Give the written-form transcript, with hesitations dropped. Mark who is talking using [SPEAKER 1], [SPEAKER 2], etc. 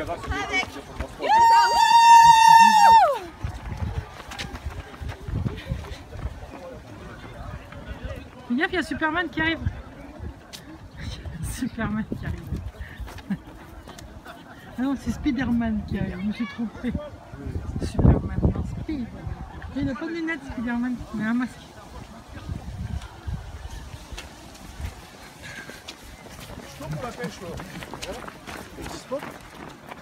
[SPEAKER 1] Avec.
[SPEAKER 2] Fais gaffe, il y a Superman qui arrive. Superman qui arrive. Ah non, c'est Spiderman qui arrive, je me suis trompée. Superman, non, Speed. Il n'a pas de lunettes, Spiderman, il a un masque.
[SPEAKER 3] Что pour la pêche là?